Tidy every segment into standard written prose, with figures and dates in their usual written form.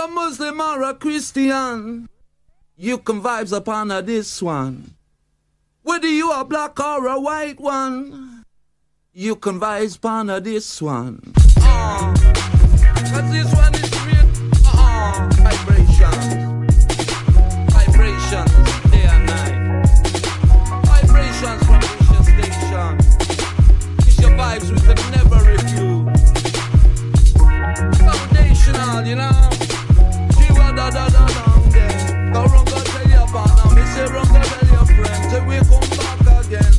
a Muslim or a Christian, you can vibes upon this one. Whether you are black or a white one, you can vibes upon this one. Cause this one is real. Vibrations. Vibrations, day and night. Vibrations from this station. It's your vibes we could never review. Foundational, you know. Down there. Go run, go tell your partner. Me say run, go tell your friend. Till we come back again.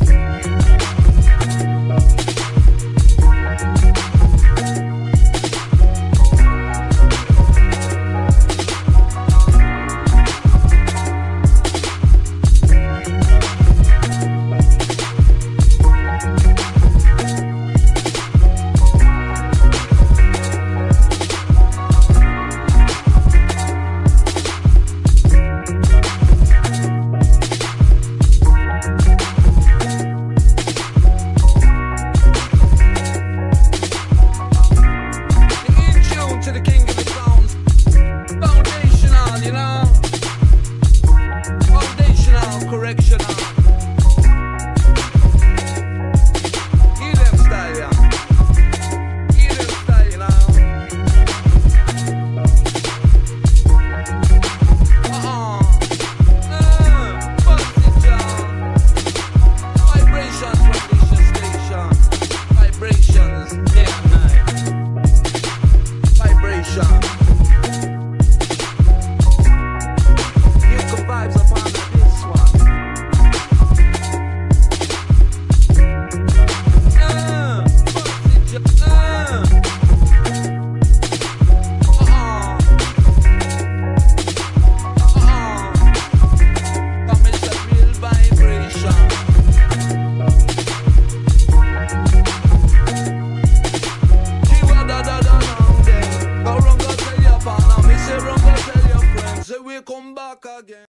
Come back again.